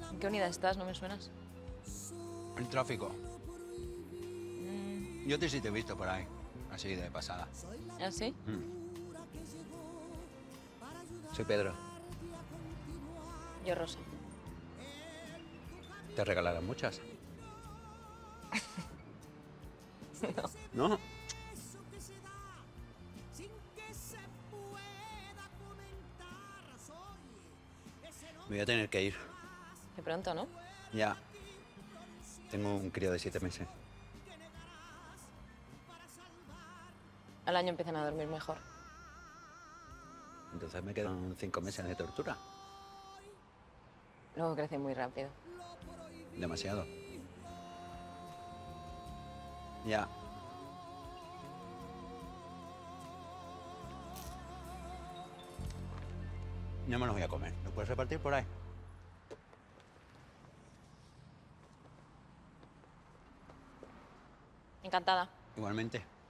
¿En qué unidad estás? No me suenas. El tráfico. Yo sí te he visto por ahí, así de pasada. ¿Ah, sí? Soy Pedro. Yo, Rosa. ¿Te regalarán muchas? No. ¿No? Me voy a tener que ir. De pronto, ¿no? Ya. Tengo un crío de 7 meses. Al año empiezan a dormir mejor. Entonces me quedan 5 meses de tortura. Luego crece muy rápido. Demasiado. Ya. No me los voy a comer. ¿Lo puedes repartir por ahí? Encantada. Igualmente.